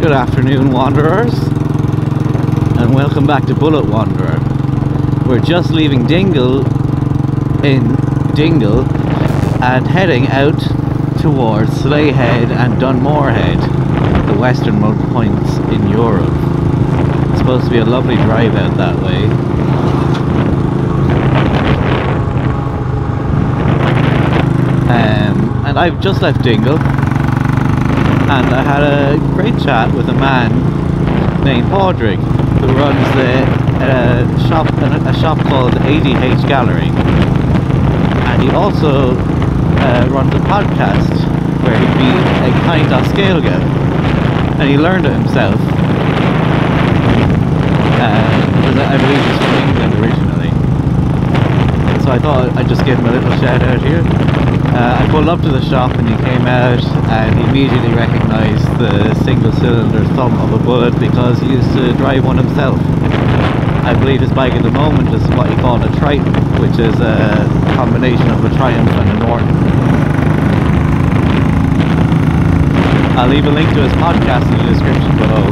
Good afternoon, wanderers, and welcome back to Bullet Wanderer. We're just leaving Dingle and heading out towards Slayhead and Dunmorehead, the westernmost points in Europe. It's supposed to be a lovely drive out that way. And I've just left Dingle, and I had a great chat with a man named Padraig, who runs a shop called ADH Gallery, and he also runs a podcast where he'd be a kind of Scailga, and he learned it himself, because I believe he's from England originally. So I thought I'd just give him a little shout out here. I pulled up to the shop and he came out and he immediately recognised the single cylinder thumb of a Bullet because he used to drive one himself. I believe his bike at the moment is what he called a Triton, which is a combination of a Triumph and a Norton. I'll leave a link to his podcast in the description below.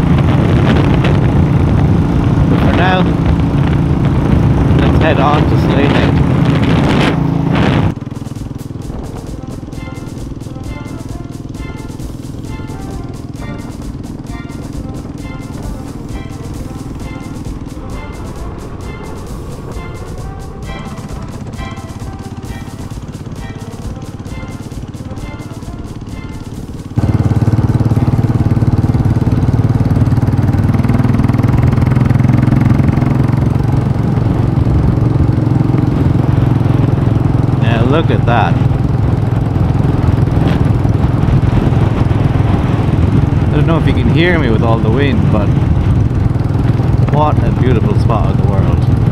But for now, let's head on to Slayhead. Look at that. I don't know if you can hear me with all the wind, but what a beautiful spot of the world.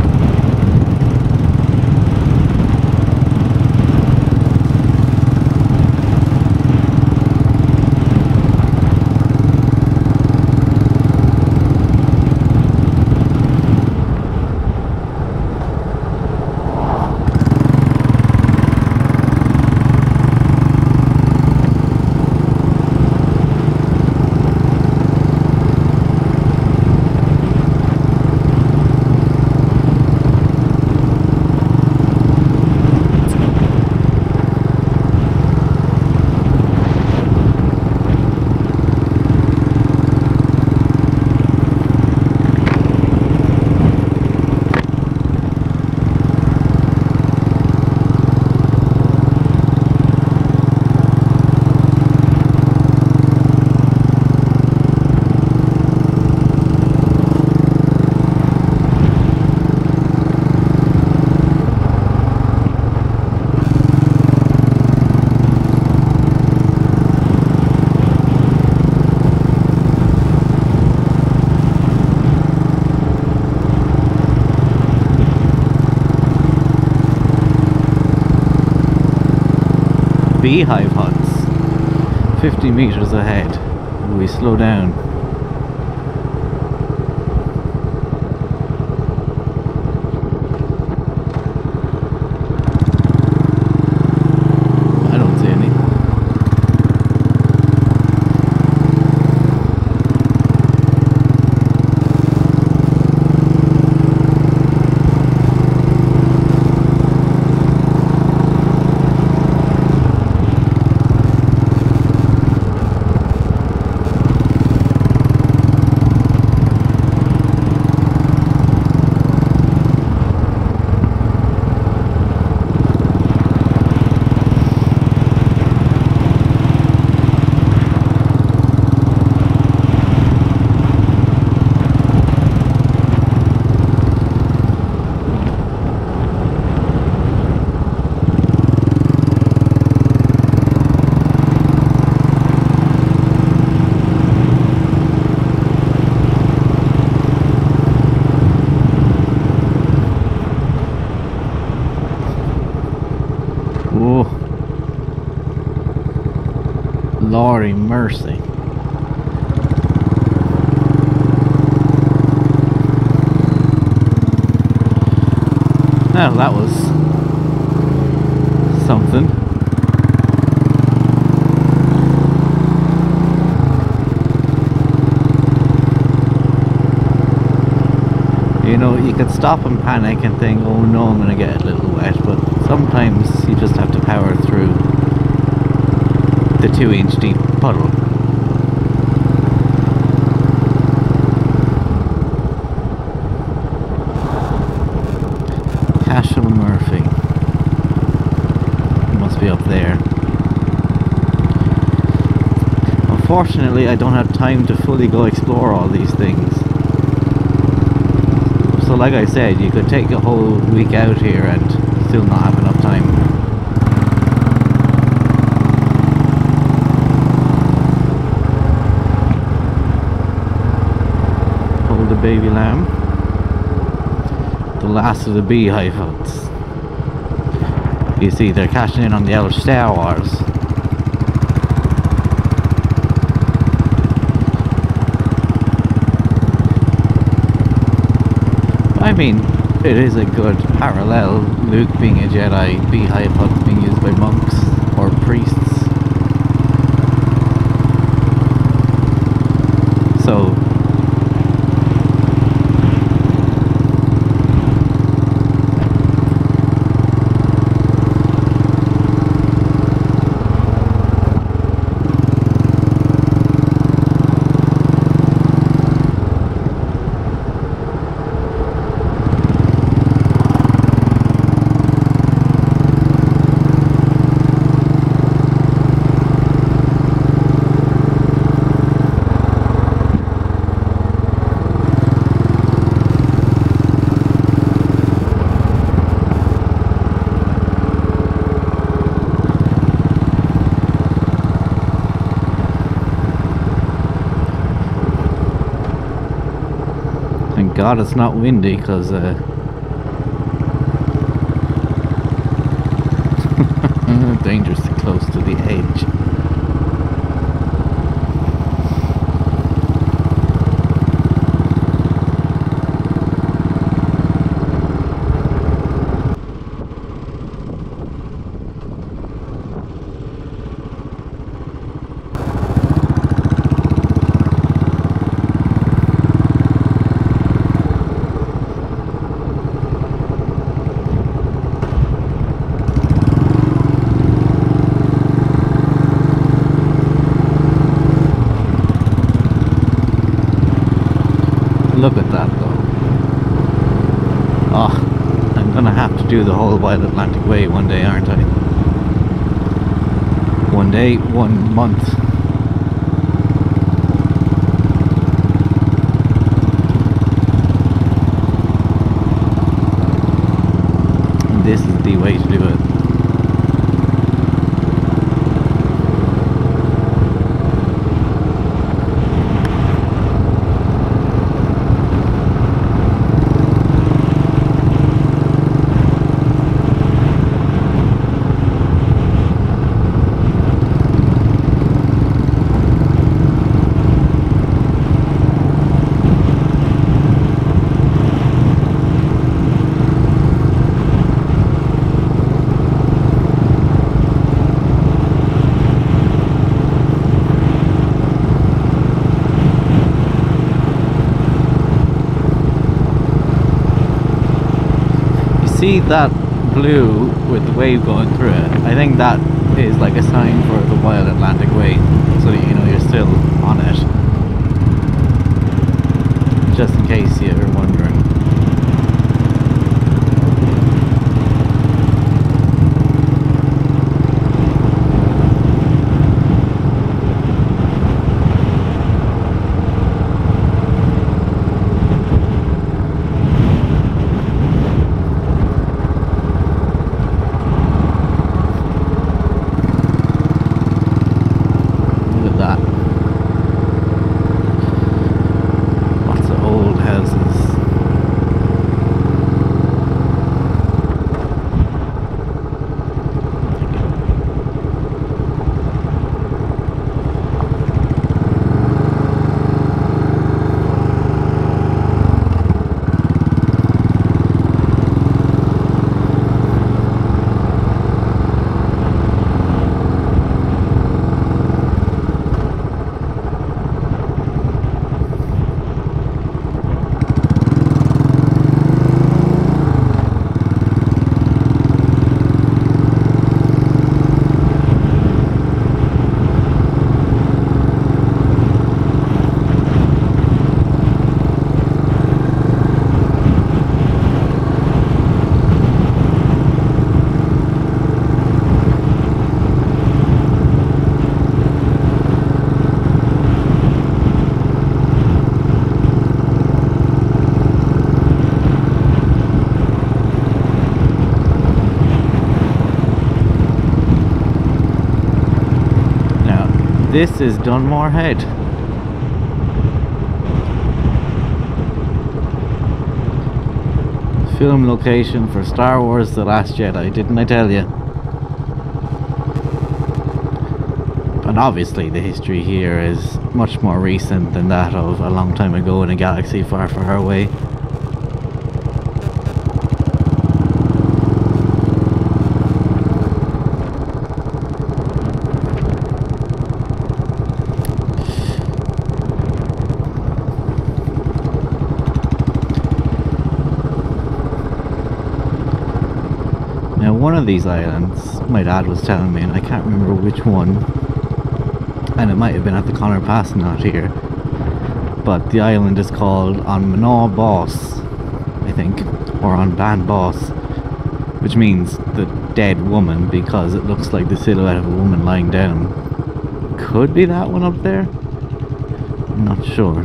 Beehive huts 50 meters ahead. We slow down. I don't see any. Oh, Lordy mercy. Well, that was something. know, you could stop and panic and think, oh no, I'm gonna get a little wet, but sometimes you just have to power through the 2-inch deep puddle. Cashel Murphy. It must be up there. Unfortunately, I don't have time to fully go explore all these things. So like I said, you could take a whole week out here and still not have enough time. Hold the baby lamb. The last of the beehive huts. You see, they're cashing in on the old Star Wars. I mean, it is a good parallel, Luke being a Jedi, beehive huts being used by monks or priests. So, thank God it's not windy, because dangerously close to the edge. Look at that though. Oh, I'm gonna have to do the whole Wild Atlantic Way one day, aren't I? One day, 1 month. And this is the way to do it. See that blue with the wave going through it? I think that is like a sign for the Wild Atlantic Way, so that you know you're still on it. Just in case you're wondering. Lots of old houses. This is Dunmore Head. Film location for Star Wars The Last Jedi, didn't I tell you? And obviously the history here is much more recent than that of a long time ago in a galaxy far, far away. Now one of these islands, my dad was telling me, and I can't remember which one, and it might have been at the Connor Pass, not here, but the island is called On Manaw Boss, I think, or On Ban Boss, which means the dead woman, because it looks like the silhouette of a woman lying down. Could be that one up there? I'm not sure.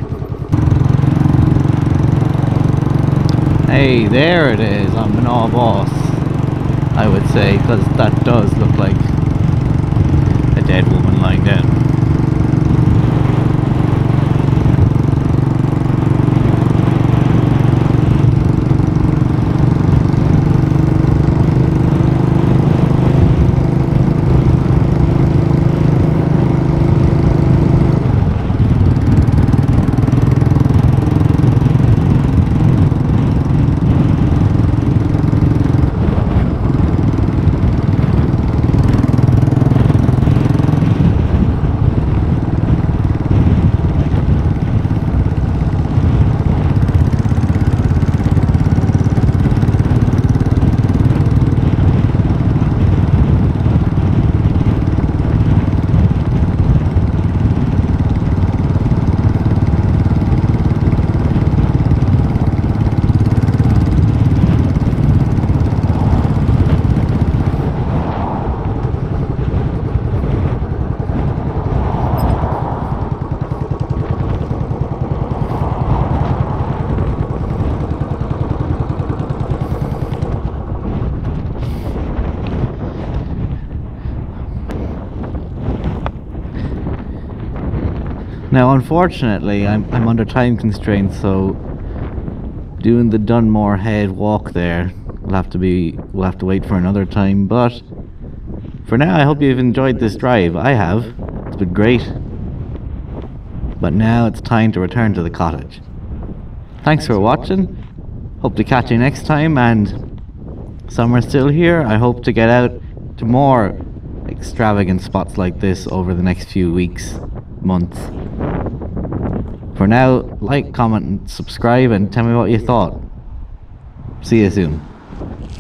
Hey, there it is, On Manaw Boss, I would say, because that does look like a dead woman lying down. Now unfortunately I'm under time constraints, so doing the Dunmore Head walk there we'll have to wait for another time, but for now I hope you've enjoyed this drive. I have. It's been great. But now it's time to return to the cottage. Thanks for watching. Hope to catch you next time, and summer's still here. I hope to get out to more extravagant spots like this over the next few weeks, months. For now, like, comment and subscribe and tell me what you thought. See you soon.